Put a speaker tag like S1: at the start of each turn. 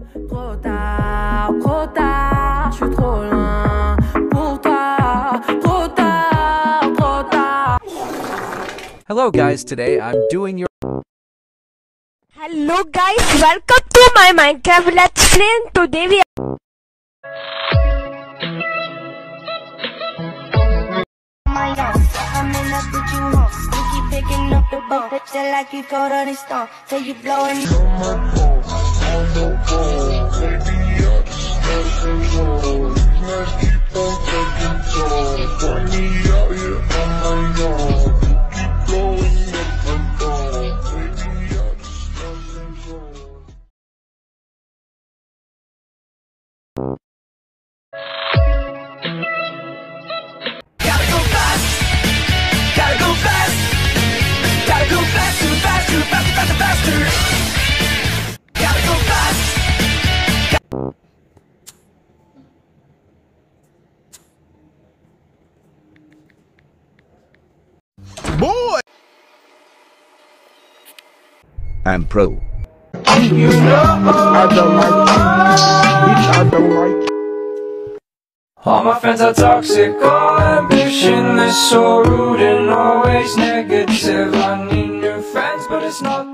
S1: Trop tard, je suis trop loin pour toi. Trop tard, trop tard.
S2: Hello guys, today I'm doing your...
S3: Hello guys, welcome to my Minecraft Let's Play. Today we
S4: I'm in love with you, huh? You keep picking up the ball, just like you go to the storm, till you blowing. Baby, I just got control. Let's keep on taking control. Find me out here on my own. Keep going up and down. Baby, I just got control.
S1: Gotta go fast, gotta go fast, gotta go faster, faster, faster, faster, faster. Gotta go fast.
S2: Boy! I'm pro.
S5: You know I don't like you, bitch, I don't like you.
S6: All my friends are toxic, all ambitionless, so rude and always negative. I need new friends, but it's not